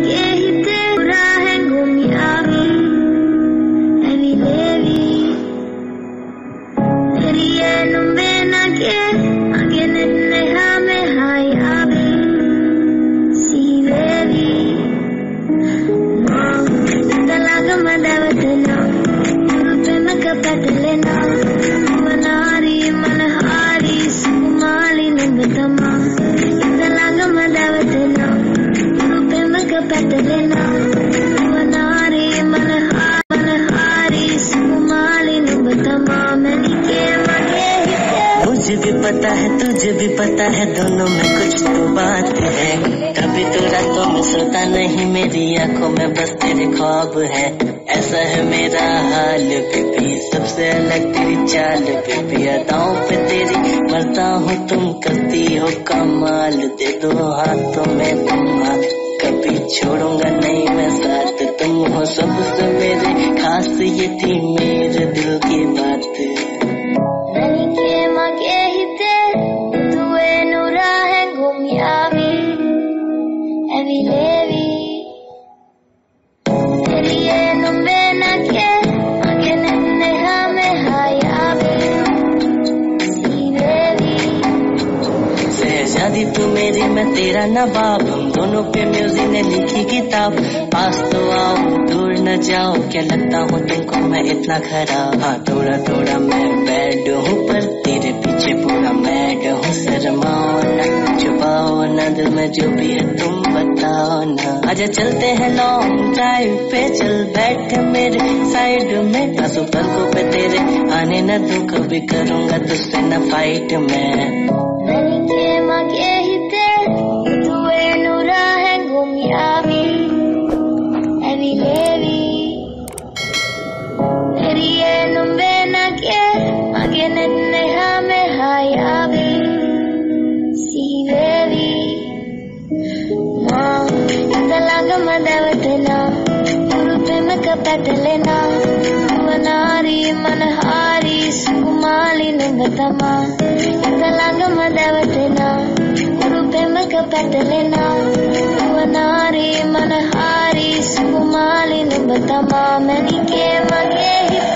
मुझे भी पता है तुझे भी पता है दोनों में कुछ तो बात है। कभी तो रातों में सोता नहीं, मेरी आंखों में बस तेरे ख्वाब है। ऐसा है मेरा हाल बेबी, सबसे अलग तेरी चाल बेबी। अदाओं पे तेरी मरता हूँ, तुम करती हो कमाल। दे दो हाथों में तुम हाथ, कभी छोड़ूंगा नहीं मैं साथ। तुम हो सबसे मेरे खास, ये थी मेरे दिल की बात। शहजादी तू मेरी मैं तेरा नवाब, हम दोनों पे म्यूजिक ने लिखी किताब। पास तो आओ दूर न जाओ, क्या लगता हूँ तुमको मैं इतना खराब। हाँ थोड़ा थोड़ा मैं बैड हूँ, पर तेरे पीछे पूरा मैड हूँ। शर्माओ ना, छुपाओ ना, दिल में जो भी है तुम बताओ ना। आजा चलते हैं लॉन्ग ड्राइव पे, चल बैठ मेरे साइड में। आंसू पलकों पे तेरे आने न दूं, कभी करूँगा तुझसे न फाइट में। Patalena, Manari, Manahari, Sukumali, Nagatama, Talaga Madavatena, Urupemaka Patalena, Manari, Manahari, Sukumali, Nagatama, Manike, Mage.